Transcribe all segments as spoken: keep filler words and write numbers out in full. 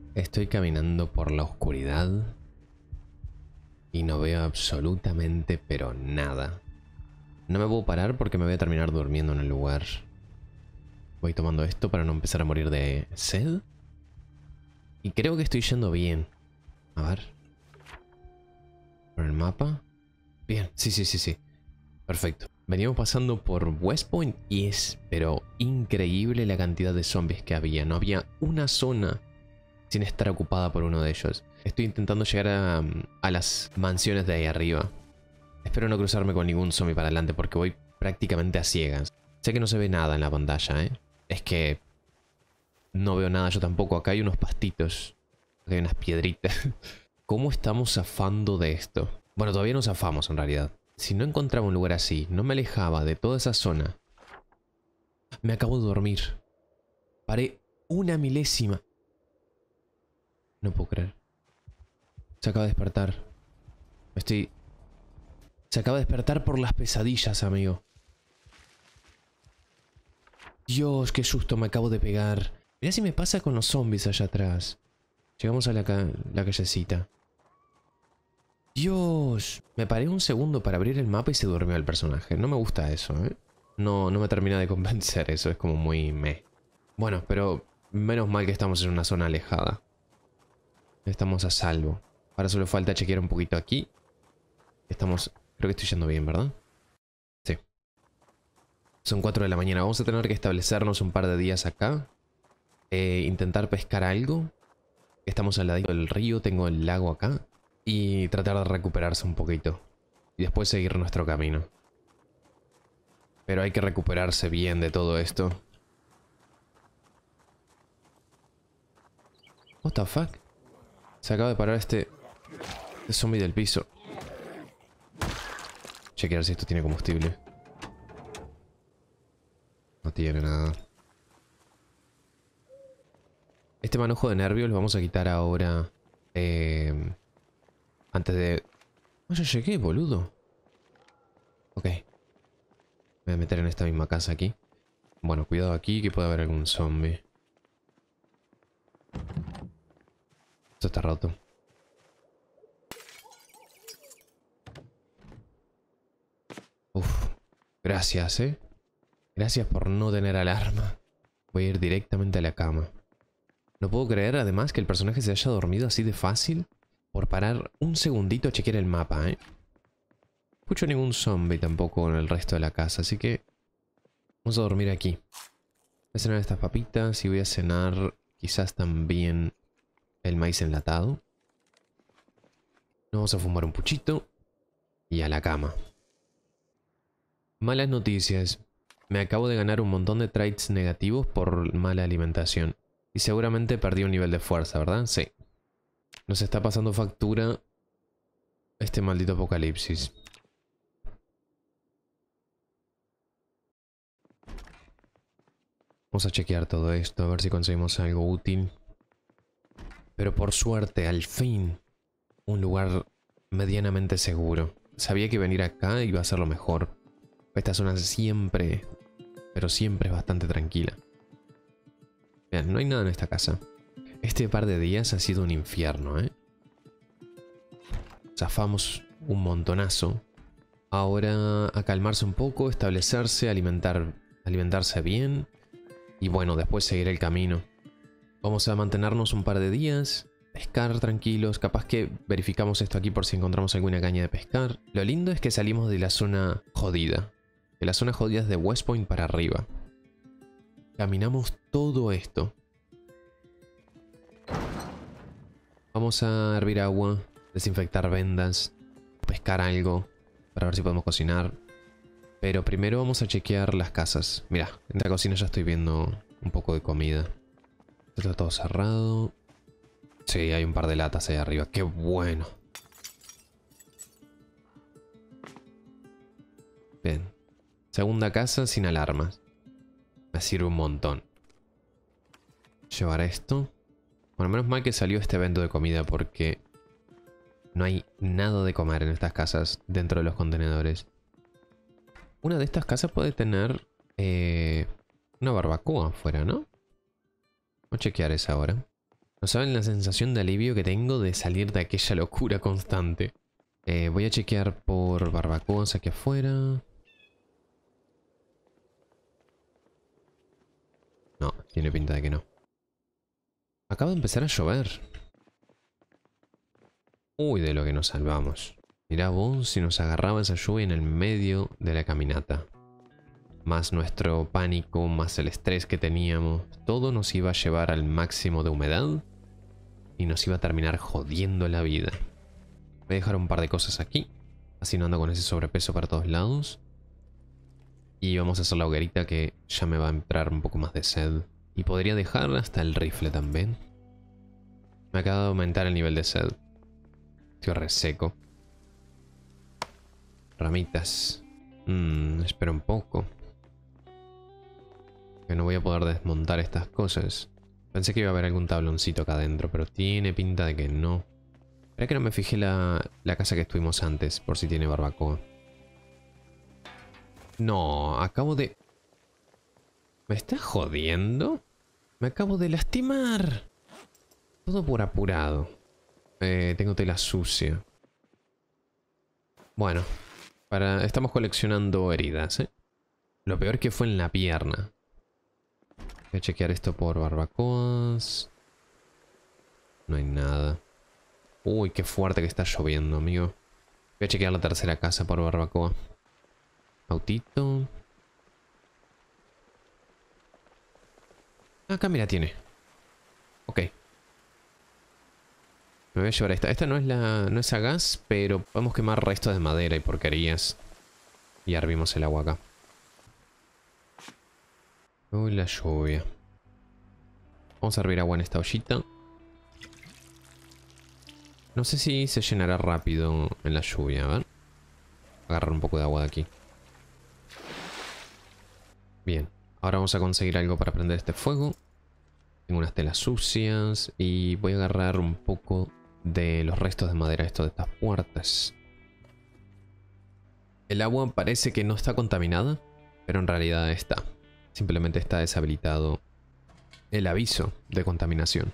Estoy caminando por la oscuridad y no veo absolutamente pero nada. No me puedo parar porque me voy a terminar durmiendo en el lugar. Voy tomando esto para no empezar a morir de sed. Y creo que estoy yendo bien. A ver. Por el mapa. Bien, sí, sí, sí, sí. Perfecto. Veníamos pasando por West Point y es, pero increíble la cantidad de zombies que había. No había una zona sin estar ocupada por uno de ellos. Estoy intentando llegar a, a las mansiones de ahí arriba. Espero no cruzarme con ningún zombie para adelante porque voy prácticamente a ciegas. Sé que no se ve nada en la pantalla, ¿eh? Es que no veo nada yo tampoco. Acá hay unos pastitos. Acá hay unas piedritas. ¿Cómo estamos zafando de esto? Bueno, todavía no zafamos en realidad. Si no encontraba un lugar así, no me alejaba de toda esa zona. Me acabo de dormir. Paré una milésima. No puedo creer. Se acaba de despertar. Estoy... Se acaba de despertar por las pesadillas, amigo. Dios, qué susto me acabo de pegar. Mirá si me pasa con los zombies allá atrás. Llegamos a la, ca la callecita. Dios, me paré un segundo para abrir el mapa y se durmió el personaje. No me gusta eso, ¿eh? No, no me termina de convencer eso, es como muy meh. Bueno, pero menos mal que estamos en una zona alejada. Estamos a salvo. Ahora solo falta chequear un poquito aquí. Estamos... Creo que estoy yendo bien, ¿verdad? Sí. Son cuatro de la mañana. Vamos a tener que establecernos un par de días acá. Eh, intentar pescar algo. Estamos al ladito del río, tengo el lago acá. Y tratar de recuperarse un poquito. Y después seguir nuestro camino. Pero hay que recuperarse bien de todo esto. What the fuck? Se acaba de parar este... Este zombie del piso. Chequear si esto tiene combustible. No tiene nada. Este manojo de nervios lo vamos a quitar ahora. Eh, antes de... Oh, ya llegué, boludo. Ok. Me voy a meter en esta misma casa aquí. Bueno, cuidado aquí que puede haber algún zombie. Esto está roto. Uf. Gracias, eh. Gracias por no tener alarma. Voy a ir directamente a la cama. No puedo creer además que el personaje se haya dormido así de fácil. Por parar un segundito a chequear el mapa, eh. No escucho ningún zombie tampoco en el resto de la casa, así que... Vamos a dormir aquí. Voy a cenar estas papitas y voy a cenar quizás también el maíz enlatado. Nos vamos a fumar un puchito y a la cama. Malas noticias. Me acabo de ganar un montón de traits negativos por mala alimentación. Y seguramente perdí un nivel de fuerza, ¿verdad? Sí. Nos está pasando factura este maldito apocalipsis. Vamos a chequear todo esto, a ver si conseguimos algo útil. Pero por suerte, al fin, un lugar medianamente seguro. Sabía que venir acá iba a ser lo mejor. Esta zona siempre, pero siempre es bastante tranquila. Vean, no hay nada en esta casa. Este par de días ha sido un infierno, ¿eh? Zafamos un montonazo. Ahora a calmarse un poco, establecerse, alimentar, alimentarse bien. Y bueno, después seguir el camino. Vamos a mantenernos un par de días, pescar tranquilos. Capaz que verificamos esto aquí por si encontramos alguna caña de pescar. Lo lindo es que salimos de la zona jodida. De la zona jodida es de West Point para arriba. Caminamos todo esto. Vamos a hervir agua, desinfectar vendas, pescar algo para ver si podemos cocinar. Pero primero vamos a chequear las casas. Mira, en la cocina ya estoy viendo un poco de comida. Está todo cerrado. Sí, hay un par de latas ahí arriba. ¡Qué bueno! Bien. Segunda casa sin alarmas. Me sirve un montón. Llevar esto. Bueno, menos mal que salió este evento de comida porque no hay nada de comer en estas casas dentro de los contenedores. Una de estas casas puede tener eh, una barbacoa afuera, ¿no? Vamos a chequear esa ahora. No saben la sensación de alivio que tengo de salir de aquella locura constante. Eh, voy a chequear por barbacoas aquí afuera. No, tiene pinta de que no. Acaba de empezar a llover. Uy, de lo que nos salvamos. Mirá vos si nos agarraba esa lluvia en el medio de la caminata. Más nuestro pánico, más el estrés que teníamos. Todo nos iba a llevar al máximo de humedad. Y nos iba a terminar jodiendo la vida. Voy a dejar un par de cosas aquí. Así no ando con ese sobrepeso para todos lados. Y vamos a hacer la hoguerita que ya me va a entrar un poco más de sed. Y podría dejar hasta el rifle también. Me acaba de aumentar el nivel de sed. Estoy reseco. Ramitas. Mmm, espera un poco. Que no voy a poder desmontar estas cosas. Pensé que iba a haber algún tabloncito acá adentro, pero tiene pinta de que no. Espera que no me fijé la, la casa que estuvimos antes, por si tiene barbacoa. No, acabo de... ¿Me estás jodiendo? Me acabo de lastimar. Todo por apurado. Eh, tengo tela sucia. Bueno, para... estamos coleccionando heridas, ¿eh? Lo peor que fue en la pierna. Voy a chequear esto por barbacoas. No hay nada. Uy, qué fuerte que está lloviendo, amigo. Voy a chequear la tercera casa por barbacoa. Autito. Acá mira tiene. Ok. Me voy a llevar esta. Esta no es la. No es a gas, pero podemos quemar restos de madera y porquerías. Y hervimos el agua acá. Uy, la lluvia. Vamos a hervir agua en esta ollita. No sé si se llenará rápido en la lluvia, ¿ver? Agarrar un poco de agua de aquí. Bien, ahora vamos a conseguir algo para prender este fuego. Tengo unas telas sucias y voy a agarrar un poco de los restos de madera estos de estas puertas. El agua parece que no está contaminada, pero en realidad está. Simplemente está deshabilitado el aviso de contaminación.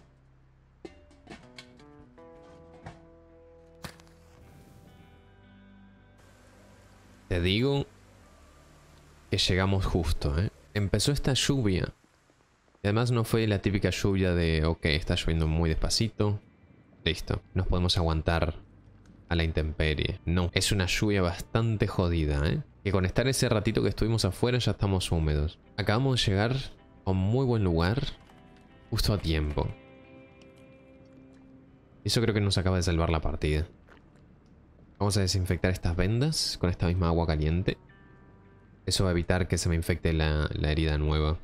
Te digo que llegamos justo, ¿eh? Empezó esta lluvia. Y además no fue la típica lluvia de, ok, está lloviendo muy despacito. Listo, nos podemos aguantar a la intemperie. No, es una lluvia bastante jodida, ¿eh? Que con estar ese ratito que estuvimos afuera ya estamos húmedos. Acabamos de llegar a un muy buen lugar, justo a tiempo. Eso creo que nos acaba de salvar la partida. Vamos a desinfectar estas vendas con esta misma agua caliente. Eso va a evitar que se me infecte la, la herida nueva.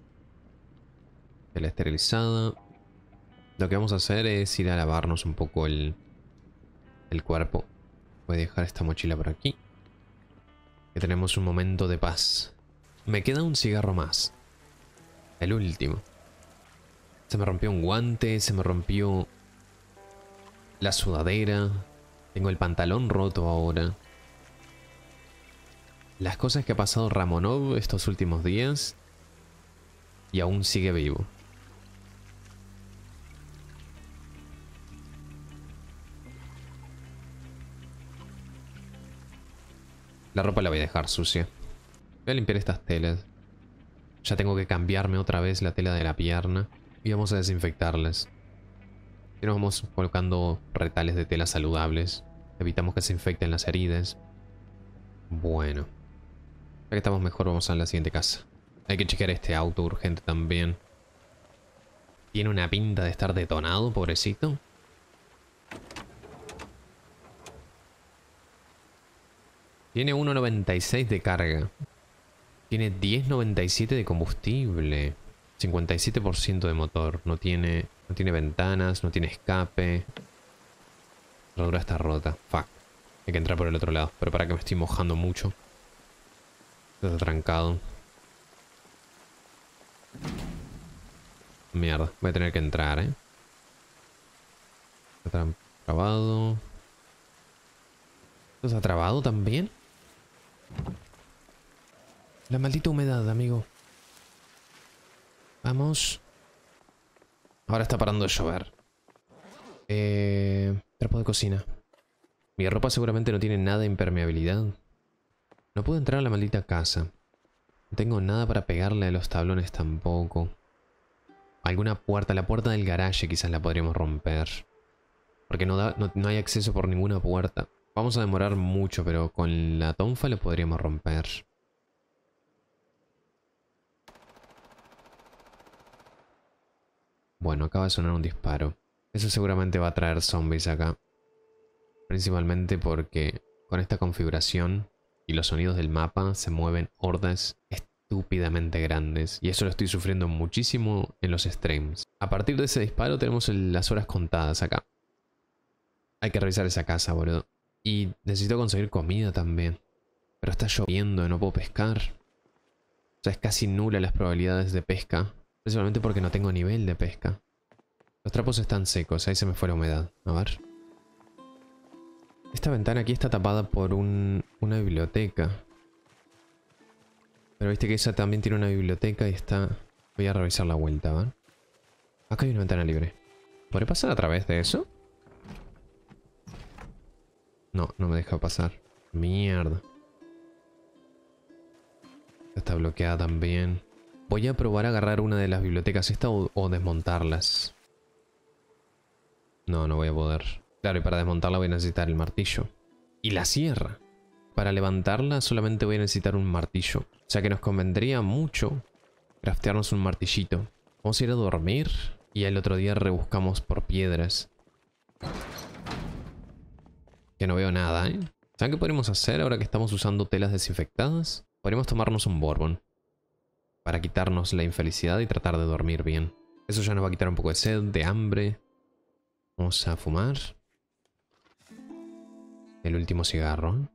La esterilizada. Lo que vamos a hacer es ir a lavarnos un poco el, el cuerpo. Voy a dejar esta mochila por aquí. Que tenemos un momento de paz. Me queda un cigarro más. El último. Se me rompió un guante, se me rompió la sudadera. Tengo el pantalón roto ahora. Las cosas que ha pasado Ramonov estos últimos días. Y aún sigue vivo. La ropa la voy a dejar sucia. Voy a limpiar estas telas. Ya tengo que cambiarme otra vez la tela de la pierna. Y vamos a desinfectarlas. Y nos vamos colocando retales de tela saludables. Evitamos que se infecten las heridas. Bueno. Ya que estamos mejor, vamos a la siguiente casa. Hay que chequear este auto urgente también. Tiene una pinta de estar detonado, pobrecito. Tiene uno noventa y seis de carga. Tiene diez noventa y siete de combustible. cincuenta y siete por ciento de motor. No tiene, no tiene ventanas, no tiene escape. La herradura está rota. Fuck. Hay que entrar por el otro lado. Pero para que me estoy mojando mucho. Está trancado. Mierda. Voy a tener que entrar, ¿eh? Está trabado. ¿Esto está trabado también? La maldita humedad, amigo. Vamos. Ahora está parando de llover. Eh, trapo de cocina. Mi ropa seguramente no tiene nada de impermeabilidad. No puedo entrar a la maldita casa. No tengo nada para pegarle a los tablones tampoco. Alguna puerta, la puerta del garaje quizás la podríamos romper. Porque no, da, no, no hay acceso por ninguna puerta. Vamos a demorar mucho, pero con la tonfa lo podríamos romper. Bueno, acaba de sonar un disparo. Eso seguramente va a traer zombies acá. Principalmente porque con esta configuración y los sonidos del mapa se mueven hordas estúpidamente grandes. Y eso lo estoy sufriendo muchísimo en los streams. A partir de ese disparo tenemos el, las horas contadas acá. Hay que revisar esa casa, boludo. Y necesito conseguir comida también. Pero está lloviendo y no puedo pescar. O sea, es casi nula las probabilidades de pesca. Principalmente porque no tengo nivel de pesca. Los trapos están secos, ahí se me fue la humedad. A ver. Esta ventana aquí está tapada por un, una biblioteca. Pero viste que esa también tiene una biblioteca y está... Voy a revisar la vuelta, ¿va? Acá hay una ventana libre. ¿Podré pasar a través de eso? No, no me deja pasar. Mierda. Está bloqueada también. Voy a probar a agarrar una de las bibliotecas esta o, o desmontarlas. No, no voy a poder. Claro, y para desmontarla voy a necesitar el martillo. Y la sierra. Para levantarla solamente voy a necesitar un martillo. O sea que nos convendría mucho craftearnos un martillito. Vamos a ir a dormir y el otro día rebuscamos por piedras. Que no veo nada, ¿eh? ¿Saben qué podríamos hacer ahora que estamos usando telas desinfectadas? Podríamos tomarnos un bourbon. Para quitarnos la infelicidad y tratar de dormir bien. Eso ya nos va a quitar un poco de sed, de hambre. Vamos a fumar. El último cigarro.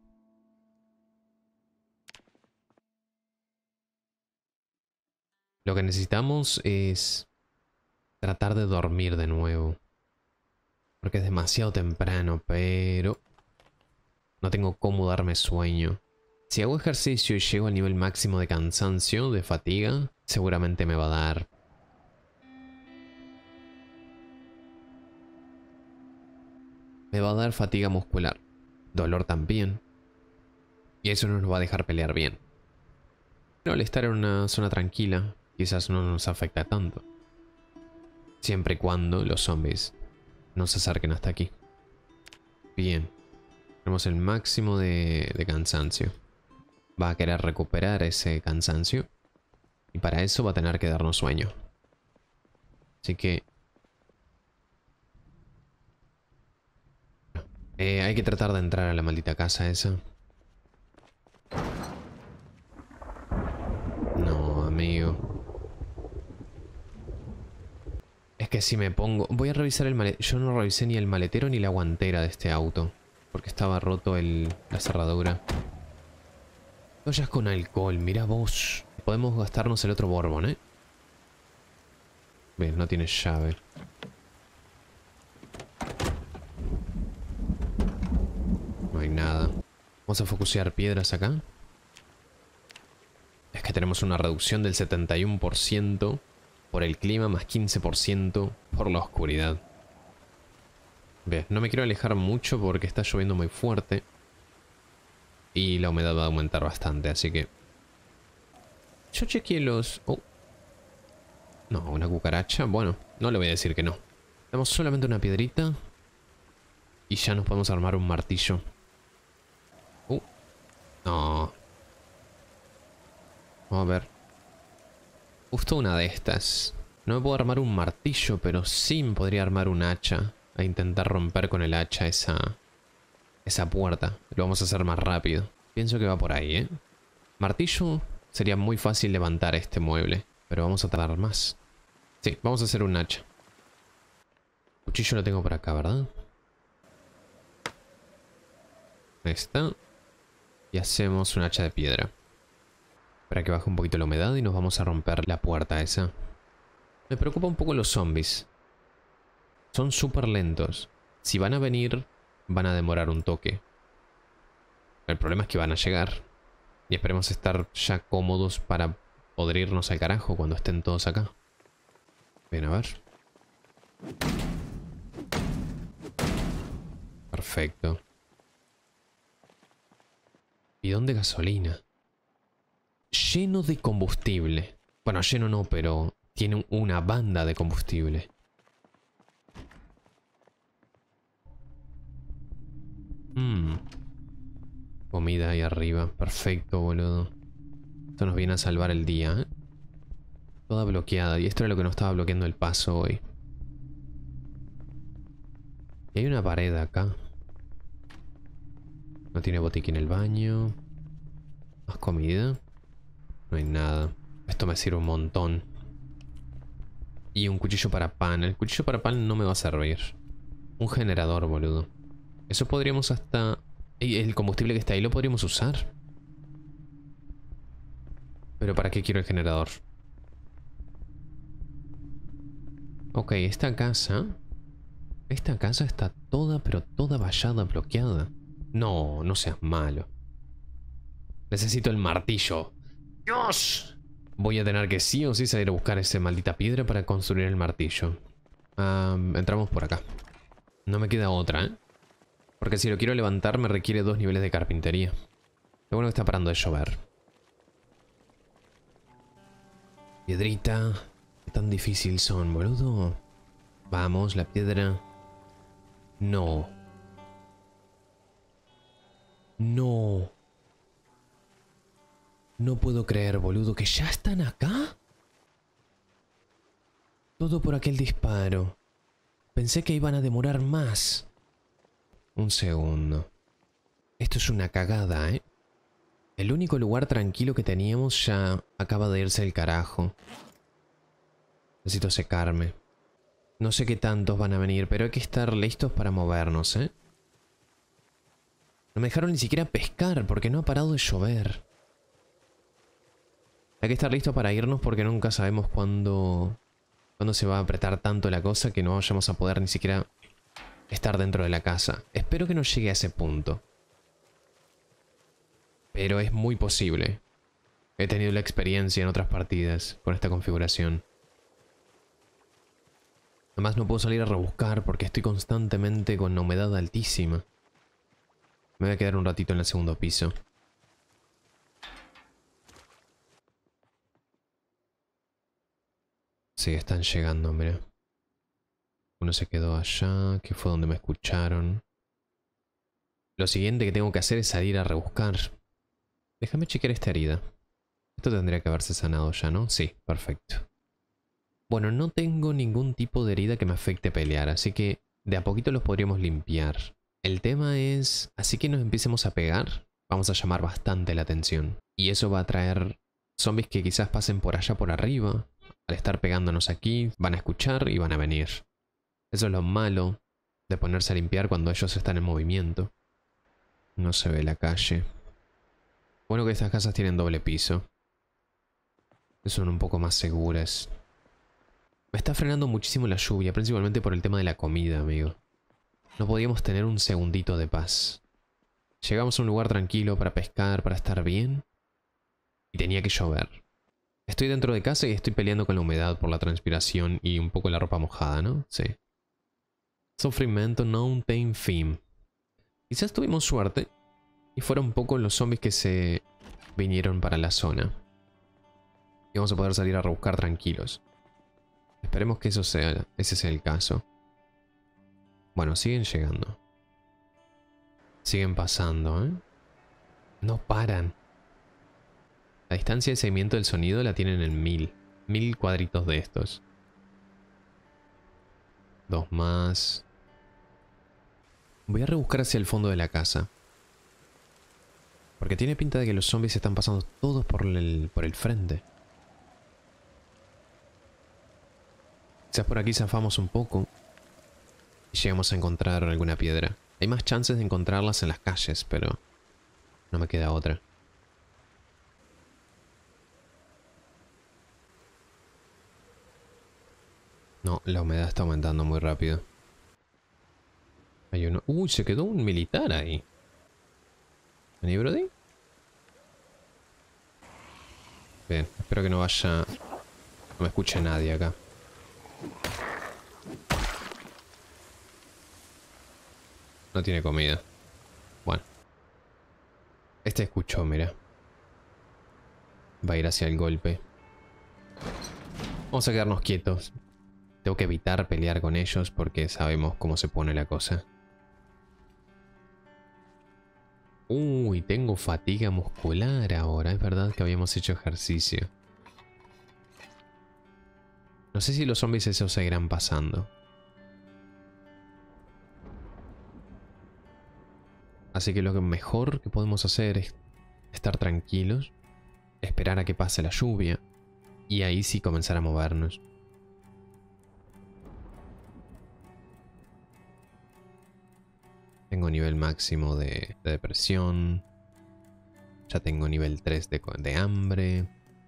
Lo que necesitamos es tratar de dormir de nuevo. Porque es demasiado temprano, pero no tengo cómo darme sueño. Si hago ejercicio y llego al nivel máximo de cansancio, de fatiga, seguramente me va a dar. Me va a dar fatiga muscular. Dolor también. Y eso no nos va a dejar pelear bien. Pero al estar en una zona tranquila, quizás no nos afecta tanto. Siempre y cuando los zombies no se acerquen hasta aquí. Bien. Tenemos el máximo de, de cansancio. Va a querer recuperar ese cansancio. Y para eso va a tener que darnos sueño. Así que... Eh, hay que tratar de entrar a la maldita casa esa. No, amigo. Es que si me pongo... Voy a revisar el maletero. Yo no revisé ni el maletero ni la guantera de este auto. Porque estaba roto el... la cerradura. Ollas con alcohol, mira vos. Podemos gastarnos el otro bourbon, ¿eh? Bien, no tiene llave. No hay nada. Vamos a focusear piedras acá. Es que tenemos una reducción del setenta y uno por ciento por el clima, más quince por ciento por la oscuridad. Bien, no me quiero alejar mucho porque está lloviendo muy fuerte. Y la humedad va a aumentar bastante, así que... Yo chequeé los... Oh. No, una cucaracha. Bueno, no le voy a decir que no. Tenemos solamente una piedrita. Y ya nos podemos armar un martillo. Uh. No. Vamos a ver. Justo una de estas. No me puedo armar un martillo, pero sí me podría armar un hacha. A intentar romper con el hacha esa... esa puerta. Lo vamos a hacer más rápido. Pienso que va por ahí, ¿eh? Martillo... Sería muy fácil levantar este mueble. Pero vamos a tardar más. Sí, vamos a hacer un hacha. Cuchillo lo tengo por acá, ¿verdad? Ahí está. Y hacemos un hacha de piedra. Para que baje un poquito la humedad y nos vamos a romper la puerta esa. Me preocupa un poco los zombies. Son súper lentos. Si van a venir, van a demorar un toque. El problema es que van a llegar. Y esperemos estar ya cómodos para poder irnos al carajo cuando estén todos acá. Bien, a ver. Perfecto. Bidón de gasolina. Lleno de combustible. Bueno, lleno no, pero tiene una banda de combustible. Mmm. Comida ahí arriba. Perfecto, boludo. Esto nos viene a salvar el día, ¿eh? Toda bloqueada. Y esto era lo que nos estaba bloqueando el paso hoy. Y hay una pared acá. No tiene botiquín en el baño. Más comida. No hay nada. Esto me sirve un montón. Y un cuchillo para pan. El cuchillo para pan no me va a servir. Un generador, boludo. Eso podríamos hasta... El combustible que está ahí lo podríamos usar. Pero ¿para qué quiero el generador? Ok, esta casa... Esta casa está toda, pero toda vallada, bloqueada. No, no seas malo. Necesito el martillo. ¡Dios! Voy a tener que sí o sí salir a buscar esa maldita piedra para construir el martillo. Um, entramos por acá. No me queda otra, ¿eh? Porque si lo quiero levantar me requiere dos niveles de carpintería. Lo bueno que está parando de llover. Piedrita. ¿Qué tan difícil son, boludo? Vamos, la piedra. No. No. No puedo creer, boludo, que ya están acá. Todo por aquel disparo. Pensé que iban a demorar más. Un segundo. Esto es una cagada, ¿eh? El único lugar tranquilo que teníamos ya acaba de irse al carajo. Necesito secarme. No sé qué tantos van a venir, pero hay que estar listos para movernos, ¿eh? No me dejaron ni siquiera pescar porque no ha parado de llover. Hay que estar listos para irnos porque nunca sabemos cuándo, cuándo se va a apretar tanto la cosa que no vayamos a poder ni siquiera estar dentro de la casa. Espero que no llegue a ese punto. Pero es muy posible. He tenido la experiencia en otras partidas con esta configuración. Además no puedo salir a rebuscar porque estoy constantemente con humedad altísima. Me voy a quedar un ratito en el segundo piso. Sí, están llegando, mira. Uno se quedó allá, que fue donde me escucharon. Lo siguiente que tengo que hacer es salir a rebuscar. Déjame chequear esta herida. Esto tendría que haberse sanado ya, ¿no? Sí, perfecto. Bueno, no tengo ningún tipo de herida que me afecte pelear, así que de a poquito los podríamos limpiar. El tema es, así que nos empecemos a pegar, vamos a llamar bastante la atención. Y eso va a traer zombies que quizás pasen por allá por arriba. Al estar pegándonos aquí, van a escuchar y van a venir. Eso es lo malo de ponerse a limpiar cuando ellos están en movimiento. No se ve la calle. Bueno que estas casas tienen doble piso. Son un poco más seguras. Me está frenando muchísimo la lluvia, principalmente por el tema de la comida, amigo. No podíamos tener un segundito de paz. Llegamos a un lugar tranquilo para pescar, para estar bien. Y tenía que llover. Estoy dentro de casa y estoy peleando con la humedad por la transpiración y un poco la ropa mojada, ¿no? Sí. Sufrimiento no tem fin. Quizás tuvimos suerte y fueron un poco los zombies que se vinieron para la zona. Y vamos a poder salir a rebuscar tranquilos. Esperemos que eso sea, ese sea el caso. Bueno, siguen llegando. Siguen pasando, ¿eh? No paran. La distancia de seguimiento del sonido la tienen en mil. Mil cuadritos de estos. Dos más. Voy a rebuscar hacia el fondo de la casa. Porque tiene pinta de que los zombies están pasando todos por el, por el frente. Quizás por aquí zafamos un poco y llegamos a encontrar alguna piedra. Hay más chances de encontrarlas en las calles, pero no me queda otra. No, la humedad está aumentando muy rápido. Hay uno... Uy, se quedó un militar ahí. ¿Vení, Brody? Bien, espero que no vaya... No me escuche nadie acá. No tiene comida. Bueno. Este escuchó, mira. Va a ir hacia el golpe. Vamos a quedarnos quietos. Tengo que evitar pelear con ellos porque sabemos cómo se pone la cosa. Uy, tengo fatiga muscular ahora. Es verdad que habíamos hecho ejercicio. No sé si los zombies esos seguirán pasando. Así que lo que mejor que podemos hacer es estar tranquilos, esperar a que pase la lluvia y ahí sí comenzar a movernos. Tengo nivel máximo de, de depresión. Ya tengo nivel tres de, de hambre.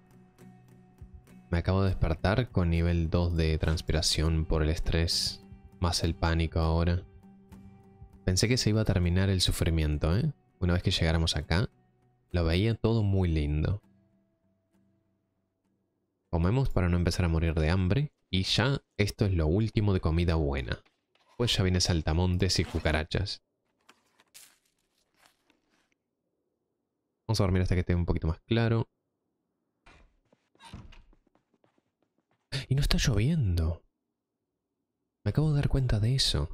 Me acabo de despertar con nivel dos de transpiración por el estrés, más el pánico ahora. Pensé que se iba a terminar el sufrimiento, ¿eh? Una vez que llegáramos acá, lo veía todo muy lindo. Comemos para no empezar a morir de hambre, y ya esto es lo último de comida buena. Pues ya viene saltamontes y cucarachas. Vamos a dormir hasta que esté un poquito más claro. Y no está lloviendo. Me acabo de dar cuenta de eso.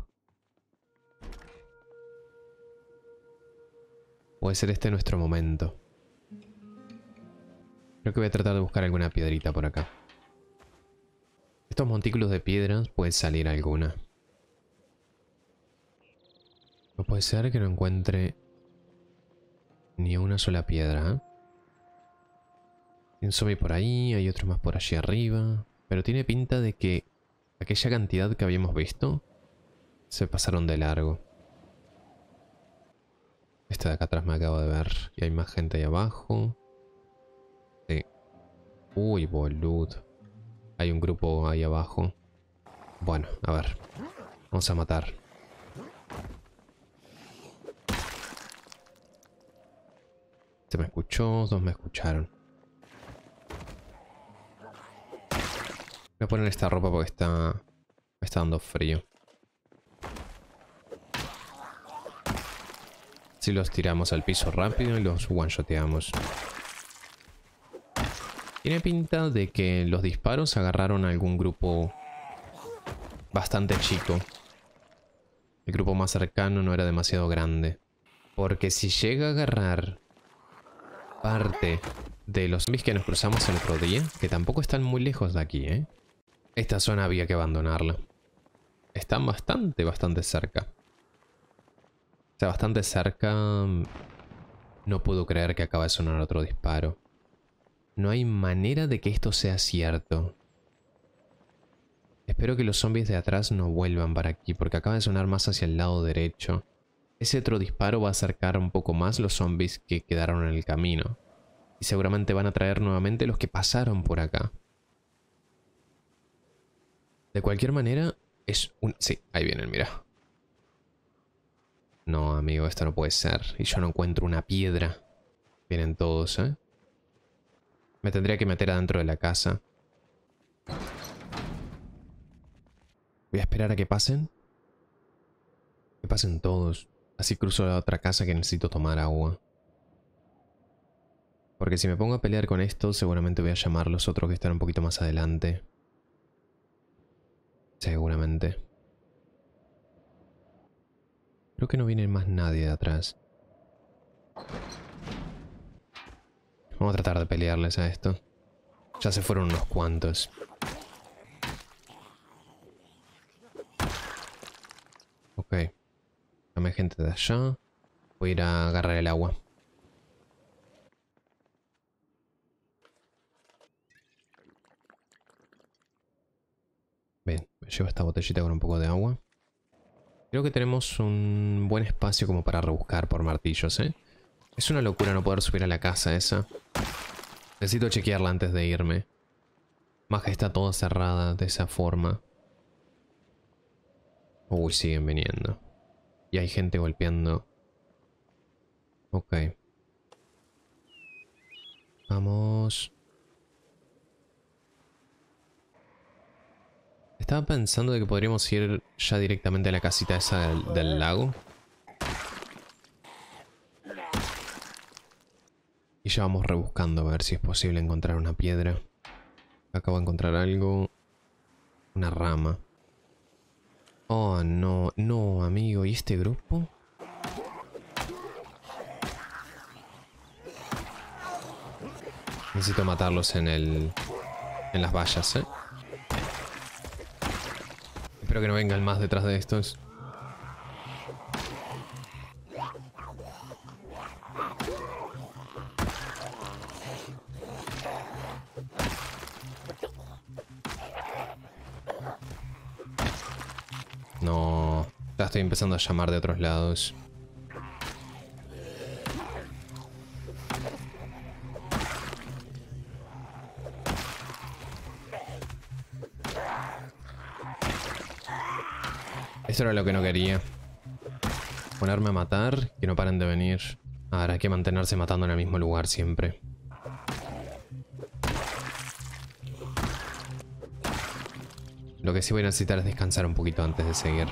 Puede ser este nuestro momento. Creo que voy a tratar de buscar alguna piedrita por acá. Estos montículos de piedras puede salir alguna. No puede ser que no encuentre ni una sola piedra, ¿eh? Hay un zombie por ahí, hay otro más por allí arriba. Pero tiene pinta de que aquella cantidad que habíamos visto se pasaron de largo. Este de acá atrás me acabo de ver. Y hay más gente ahí abajo. Sí. Uy, boludo. Hay un grupo ahí abajo. Bueno, a ver. Vamos a matar. Este me escuchó, dos me escucharon. Voy a poner esta ropa porque está... me está dando frío. Si los tiramos al piso rápido y los one-shoteamos. Tiene pinta de que los disparos agarraron a algún grupo bastante chico. El grupo más cercano no era demasiado grande. Porque si llega a agarrar parte de los zombies que nos cruzamos el otro día, que tampoco están muy lejos de aquí, ¿eh? Esta zona había que abandonarla. Están bastante, bastante cerca. O sea, bastante cerca. No puedo creer que acaba de sonar otro disparo. No hay manera de que esto sea cierto. Espero que los zombies de atrás no vuelvan para aquí, porque acaba de sonar más hacia el lado derecho. Ese otro disparo va a acercar un poco más los zombies que quedaron en el camino. Y seguramente van a traer nuevamente los que pasaron por acá. De cualquier manera, es un... Sí, ahí vienen, mira. No, amigo, esto no puede ser. Y yo no encuentro una piedra. Vienen todos, ¿eh? Me tendría que meter adentro de la casa. Voy a esperar a que pasen. Que pasen todos. Así cruzo a la otra casa que necesito tomar agua. Porque si me pongo a pelear con estos, seguramente voy a llamar a los otros que están un poquito más adelante. Seguramente. Creo que no viene más nadie de atrás. Vamos a tratar de pelearles a esto. Ya se fueron unos cuantos. Ok. Dame gente de allá. Voy a ir a agarrar el agua. Bien, me llevo esta botellita con un poco de agua. Creo que tenemos un buen espacio como para rebuscar por martillos, ¿eh? Es una locura no poder subir a la casa esa. Necesito chequearla antes de irme. Más que está toda cerrada de esa forma. Uy, siguen viniendo. Y hay gente golpeando. Ok. Vamos. Estaba pensando de que podríamos ir ya directamente a la casita esa del, del lago. ya vamos rebuscando a ver si es posible encontrar una piedra. Acabo de encontrar algo. Una rama. Oh, no, no, amigo. ¿Y este grupo? Necesito matarlos en el... en las vallas, ¿eh? Espero que no vengan más detrás de estos. No, ya estoy empezando a llamar de otros lados. Esto era lo que no quería. Ponerme a matar, que no paren de venir. Ahora hay que mantenerse matando en el mismo lugar siempre. Lo que sí voy a necesitar es descansar un poquito antes de seguir.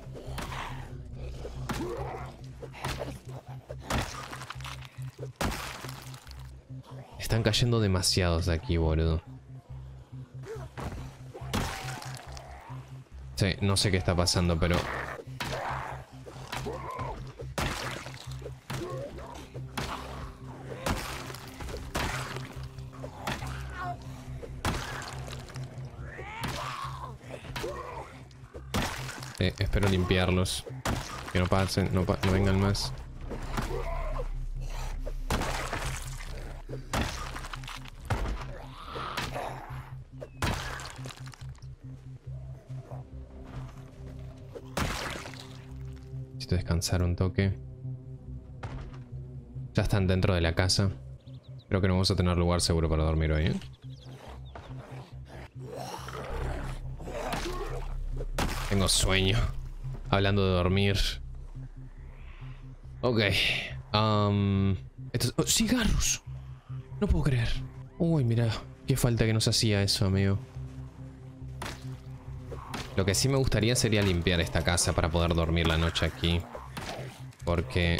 Están cayendo demasiados de aquí, boludo. Sí, no sé qué está pasando, pero... Eh, espero limpiarlos. Que no pasen, no, pa no vengan más. Necesito descansar un toque. Ya están dentro de la casa. Creo que no vamos a tener lugar seguro para dormir hoy, ¿eh? Tengo sueño. Hablando de dormir. Ok. Um, estos... oh, ¡cigarros! No puedo creer. Uy, mira. Qué falta que nos hacía eso, amigo. Lo que sí me gustaría sería limpiar esta casa para poder dormir la noche aquí. Porque...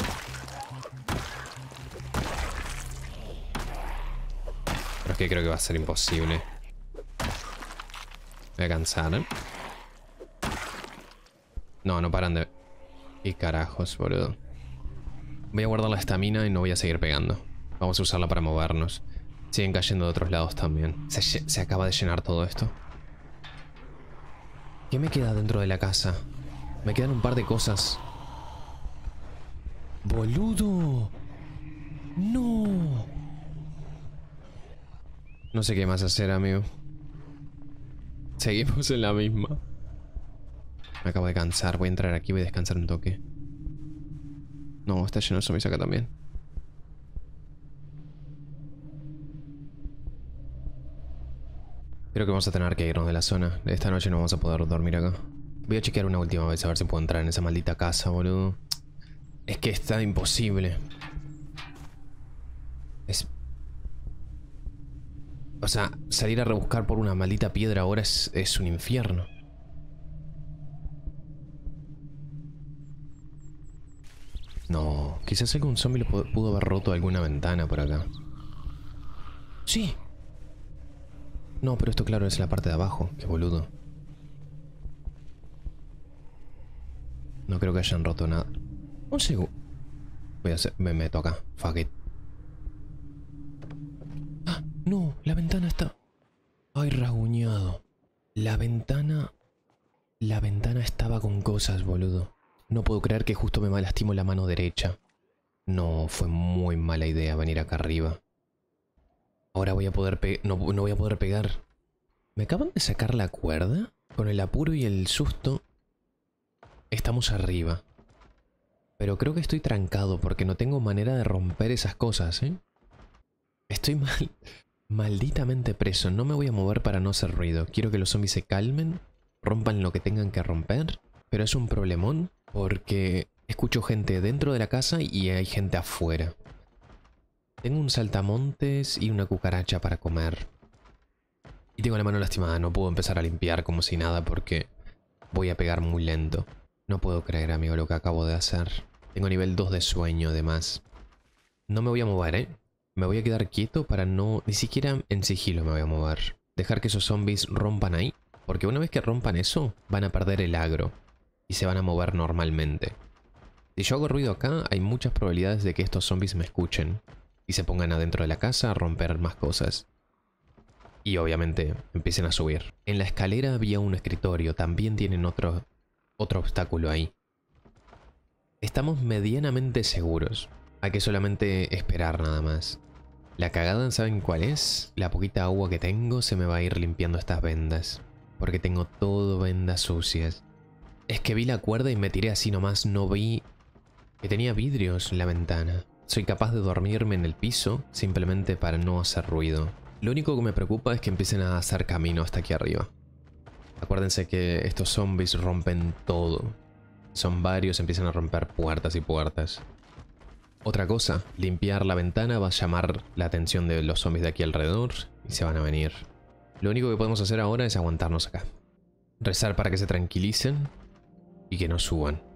pero es que creo que va a ser imposible. Voy a cansar, ¿eh? No, no paran de... ¿Qué carajos, boludo? Voy a guardar la estamina y no voy a seguir pegando. Vamos a usarla para movernos. Siguen cayendo de otros lados también. Se, se acaba de llenar todo esto. ¿Qué me queda dentro de la casa? Me quedan un par de cosas. ¡Boludo! ¡No! No sé qué más hacer, amigo. Seguimos en la misma. Me acabo de cansar. Voy a entrar aquí y voy a descansar un toque. No, está lleno de zombies acá también. Creo que vamos a tener que irnos de la zona. Esta noche no vamos a poder dormir acá. Voy a chequear una última vez a ver si puedo entrar en esa maldita casa, boludo. Es que está imposible. Es... O sea, salir a rebuscar por una maldita piedra ahora es, es un infierno. No, quizás algún zombie pudo haber roto alguna ventana por acá. ¡Sí! No, pero esto claro es la parte de abajo. Qué boludo. No creo que hayan roto nada. Un segundo. Voy a hacer... Me meto acá. Fuck it. ¡Ah! No, la ventana está... Ay, rasguñado. La ventana... La ventana estaba con cosas, boludo. No puedo creer que justo me lastimo la mano derecha. No, fue muy mala idea venir acá arriba. Ahora voy a poder pe... No, no voy a poder pegar. ¿Me acaban de sacar la cuerda? Con el apuro y el susto... Estamos arriba. Pero creo que estoy trancado porque no tengo manera de romper esas cosas, ¿eh? Estoy mal... Malditamente preso. No me voy a mover para no hacer ruido. Quiero que los zombies se calmen. Rompan lo que tengan que romper. Pero es un problemón porque escucho gente dentro de la casa y hay gente afuera. Tengo un saltamontes y una cucaracha para comer. Y tengo la mano lastimada. No puedo empezar a limpiar como si nada porque voy a pegar muy lento. No puedo creer, amigo, lo que acabo de hacer. Tengo nivel dos de sueño, además. No me voy a mover, ¿eh? Me voy a quedar quieto para no... Ni siquiera en sigilo me voy a mover. Dejar que esos zombies rompan ahí. Porque una vez que rompan eso, van a perder el agro. Y se van a mover normalmente. Si yo hago ruido acá, hay muchas probabilidades de que estos zombies me escuchen. Y se pongan adentro de la casa a romper más cosas. Y obviamente empiecen a subir. En la escalera había un escritorio. También tienen otro, otro obstáculo ahí. Estamos medianamente seguros. Hay que solamente esperar nada más. La cagada, ¿saben cuál es? La poquita agua que tengo se me va a ir limpiando estas vendas. Porque tengo todo vendas sucias. Es que vi la cuerda y me tiré así nomás. No vi que tenía vidrios en la ventana. Soy capaz de dormirme en el piso simplemente para no hacer ruido. Lo único que me preocupa es que empiecen a hacer camino hasta aquí arriba. Acuérdense que estos zombies rompen todo. Son varios, empiezan a romper puertas y puertas. Otra cosa, limpiar la ventana va a llamar la atención de los zombies de aquí alrededor y se van a venir. Lo único que podemos hacer ahora es aguantarnos acá. Rezar para que se tranquilicen y que no suban.